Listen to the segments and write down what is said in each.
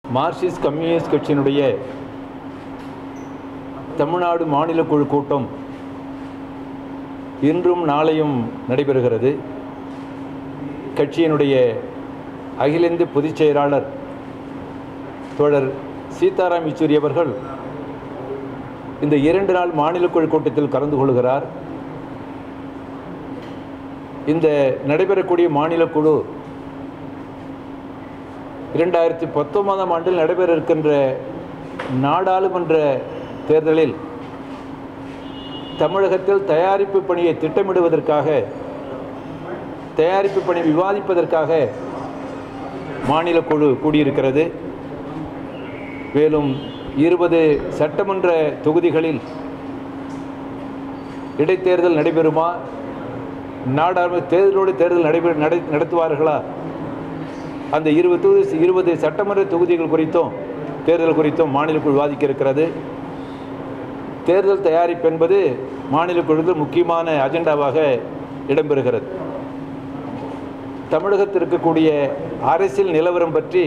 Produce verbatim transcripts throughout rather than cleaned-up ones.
Marxist communist கட்சியினுடைய தமிழ்நாடு மாநில குழு கூட்டம் இன்றும் நாளையும் நடைபெறுகிறது. கட்சியினுடைய அகில இந்திய பொதுச் செயலாளர் தோழர் சீதாராம் யெச்சூரி அவர்கள் இந்த இரண்டு நாள் மாநில குழு கூட்டத்தில் கலந்து கொள்கிறார். இந்த நடைபெறக்கூடிய மாநில குழு இரண்டாயிரத்தி பத்தொன்பதாம் ஆண்டில் நடைபெற இருக்கின்ற நாடாளுமன்ற தேர்தலில் தமிழகத்தில் தயாரிப்பு பணியை திட்டமிடுவதற்காக, தயாரிப்பு பணி விவாதிப்பதற்காக மாநில குழு கூடியிருக்கிறது. மேலும் இருபது சட்டமன்ற தொகுதிகளில் இடைத்தேர்தல் நடைபெறுமா, நாடாளுமன்ற தேர்தலோடு தேர்தல் நடைபெற நடத்துவார்களா, அந்த இருபது இருபது சட்டமன்ற தொகுதிகள் குறித்தும் தேர்தல் குறித்தும் மாநில குழு விவாதிக்க இருக்கிறது. தேர்தல் தயாரிப்பு என்பது மாநில குழுவில் முக்கியமான அஜெண்டாவாக இடம்பெறுகிறது. தமிழகத்தில் இருக்கக்கூடிய அரசியல் நிலவரம் பற்றி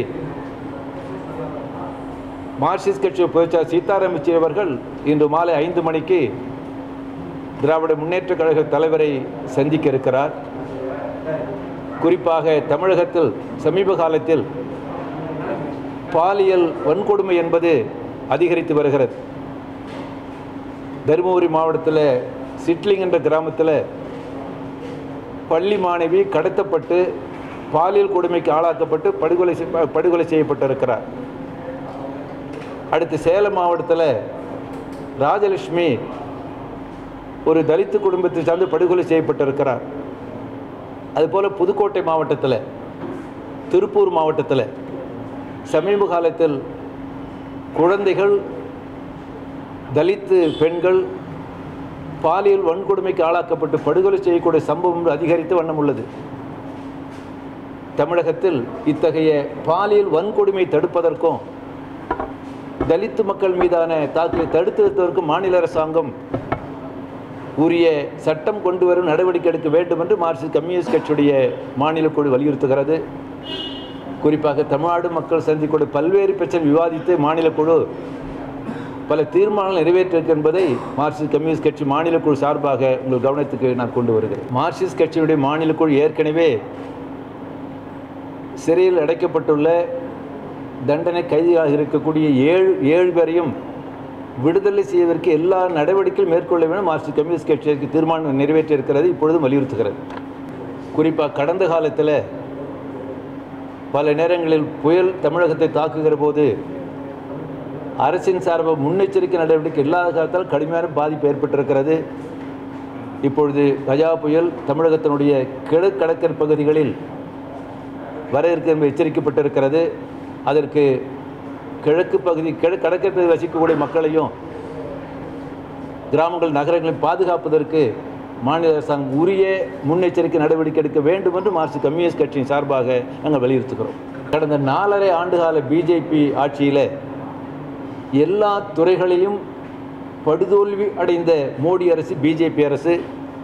மார்க்சிஸ்ட் கட்சி பொதுச்செயலாளர் சீதாராம் யெச்சூரி அவர்கள் இன்று மாலை ஐந்து மணிக்கு திராவிட முன்னேற்ற கழக தலைவரை சந்திக்க இருக்கிறார். குறிப்பாக தமிழகத்தில் சமீப காலத்தில் பாலியல் வன்கொடுமை என்பது அதிகரித்து வருகிறது. தருமபுரி மாவட்டத்தில் சிட்லிங் என்ற கிராமத்தில் பள்ளி மாணவி கடத்தப்பட்டு பாலியல் கொடுமைக்கு ஆளாக்கப்பட்டு படுகொலை படுகொலை செய்யப்பட்டிருக்கிறார். அடுத்து சேலம் மாவட்டத்தில் ராஜலட்சுமி ஒரு தலித்து குடும்பத்தை சார்ந்து படுகொலை செய்யப்பட்டிருக்கிறார். அதுபோல் புதுக்கோட்டை மாவட்டத்தில், திருப்பூர் மாவட்டத்தில் சமீப காலத்தில் குழந்தைகள், தலித்து பெண்கள் பாலியல் வன்கொடுமைக்கு ஆளாக்கப்பட்டு படுகொலை செய்யக்கூடிய சம்பவம் அதிகரித்து வண்ணம் உள்ளது. தமிழகத்தில் இத்தகைய பாலியல் வன்கொடுமை தடுப்பதற்கும் தலித்து மக்கள் மீதான தாக்குதலை தடுத்து வைப்பதற்கும் மாநில அரசாங்கம் உரிய சட்டம் கொண்டு வரும் நடவடிக்கை எடுக்க வேண்டும் என்று மார்க்சிஸ்ட் கம்யூனிஸ்ட் கட்சியுடைய மாநில குழு வலியுறுத்துகிறது. குறிப்பாக தமிழ்நாடு மக்கள் சந்திக்கூடிய பல்வேறு பிரச்சனை விவாதித்து மாநில குழு பல தீர்மானங்கள் நிறைவேற்றிருக்கு என்பதை மார்க்சிஸ்ட் கம்யூனிஸ்ட் கட்சி மாநில குழு சார்பாக உங்கள் கவனத்துக்கு நான் கொண்டு வருகிறேன். மார்க்சிஸ்ட் கட்சியுடைய மாநில குழு ஏற்கனவே சிறையில் அடைக்கப்பட்டுள்ள தண்டனை கைதியாக இருக்கக்கூடிய ஏழு ஏழு பேரையும் விடுதலை செய்வதற்கு எல்லா நடவடிக்கையும் மேற்கொள்ள வேண்டும் மார்க்சிஸ்ட் கம்யூனிஸ்ட் கட்சிக்கு தீர்மானம் நிறைவேற்றியிருக்கிறது. இப்பொழுதும் வலியுறுத்துகிறது. குறிப்பாக கடந்த காலத்தில் பல நேரங்களில் புயல் தமிழகத்தை தாக்குகிற போது அரசின் சார்பாக முன்னெச்சரிக்கை நடவடிக்கை இல்லாத காலத்தால் கடுமையான பாதிப்பு ஏற்பட்டிருக்கிறது. இப்பொழுது கஜா புயல் தமிழகத்தினுடைய கிழக்கு கடற்கரை பகுதிகளில் வர இருக்க எச்சரிக்கப்பட்டிருக்கிறது. அதற்கு கிழக்கு பகுதி கிழக்கு கடற்கரை பகுதியில் வசிக்கக்கூடிய மக்களையும் கிராமங்கள் நகரங்களையும் பாதுகாப்பதற்கு மாநில அரசாங்கம் உரிய முன்னெச்சரிக்கை நடவடிக்கை எடுக்க வேண்டும் என்று மார்க்சிஸ்ட் கம்யூனிஸ்ட் கட்சியின் சார்பாக நாங்கள் வலியுறுத்துகிறோம். கடந்த நாலரை ஆண்டுகால பிஜேபி ஆட்சியில் எல்லா துறைகளிலும் படுதோல்வி அடைந்த மோடி அரசு, பிஜேபி அரசு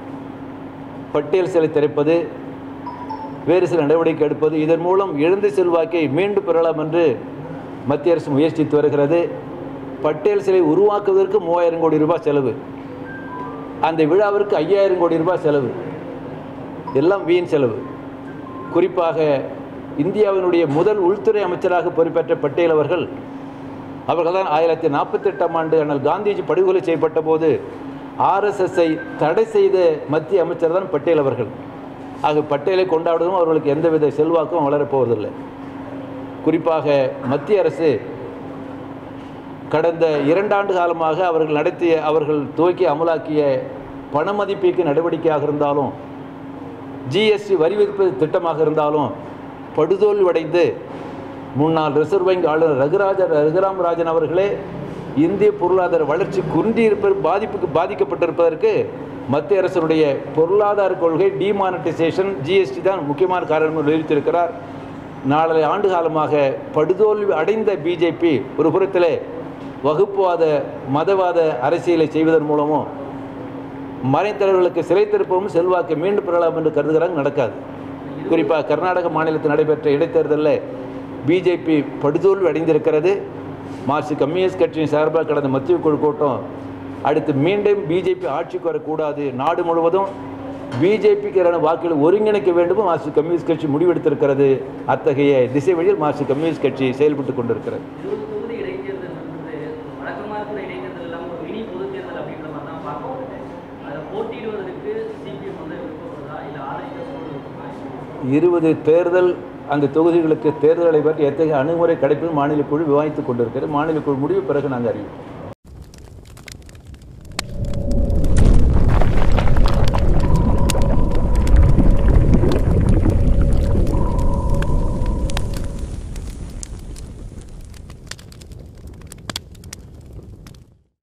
பட்டியல் சிலை திறப்பது, வேறு சில நடவடிக்கை எடுப்பது, இதன் மூலம் இழந்த செல்வாக்கை மீண்டும் பெறலாம் என்று மத்திய அரசு முயற்சித்து வருகிறது. பட்டியல் சிலை உருவாக்குவதற்கு மூவாயிரம் கோடி ரூபாய் செலவு, அந்த விழாவிற்கு ஐயாயிரம் கோடி ரூபாய் செலவு, எல்லாம் வீண் செலவு. குறிப்பாக இந்தியாவினுடைய முதல் உள்துறை அமைச்சராக பொறுப்பேற்ற பட்டேல் அவர்கள் அவர்கள் தான் ஆயிரத்தி நாற்பத்தி எட்டாம் ஆண்டு அண்ணல் காந்திஜி படுகொலை செய்யப்பட்ட போது ஆர்எஸ்எஸ்ஐ தடை செய்த மத்திய அமைச்சர் தான் பட்டேல் அவர்கள். ஆக பட்டேலை கொண்டாடுவதும் அவர்களுக்கு எந்தவித செல்வாக்கும் வளரப்போவதில்லை. குறிப்பாக மத்திய அரசு கடந்த இரண்டாண்டு காலமாக அவர்கள் நடத்திய அவர்கள் துவக்கி அமலாக்கிய பண மதிப்பீட்டு நடவடிக்கையாக இருந்தாலும், ஜிஎஸ்டி வரி விதிப்பு திட்டமாக இருந்தாலும் படுதோல்வடைந்து முன்னாள் ரிசர்வ் வங்கி ஆளுநர் ரகுராஜ ரகுராம் ராஜன் அவர்களே இந்திய பொருளாதார வளர்ச்சி குன்றியிருப்பது பாதிப்புக்கு பாதிக்கப்பட்டிருப்பதற்கு மத்திய அரசினுடைய பொருளாதார கொள்கை டிமானிட்டைசேஷன், ஜிஎஸ்டி தான் முக்கியமான காரணம் வலியுறுத்தியிருக்கிறார். நாலரை ஆண்டு காலமாக படுதோல்வி அடைந்த பிஜேபி ஒரு புறத்தில் வகுப்புவாத மதவாத அரசியலை செய்வதன் மூலமும் மறைத்தலைவர்களுக்கு சிறை திருப்பவும் செல்வாக்கை மீண்டும் பெறலாம் என்று கருதுகிறாங்க. நடக்காது. குறிப்பாக கர்நாடக மாநிலத்தில் நடைபெற்ற இடைத்தேர்தலில் பிஜேபி படுதோல்வி அடைந்திருக்கிறது. மார்க்சிஸ்ட் கம்யூனிஸ்ட் கட்சியின் சார்பாக கடந்த மத்திய குழு கூட்டம் அடுத்து மீண்டும் பிஜேபி ஆட்சிக்கு வரக்கூடாது, நாடு முழுவதும் பிஜேபிக்கு எதிரான வாக்குகளை ஒருங்கிணைக்க வேண்டும் மார்க்சிஸ்ட் கம்யூனிஸ்ட் கட்சி முடிவெடுத்திருக்கிறது. அத்தகைய திசை வழியில் மார்க்சிஸ்ட் கம்யூனிஸ்ட் கட்சி செயல்பட்டு கொண்டிருக்கிறது. இருபது தேர்தல் அந்த தொகுதிகளுக்கு தேர்தலை பற்றி எத்தகைய அணுகுமுறை கிடைப்பது மாநில குழு விவாதித்துக் கொண்டிருக்கிறது. மாநில குழு முடிவு பிறகு நாங்கள் அறிவிப்போம்.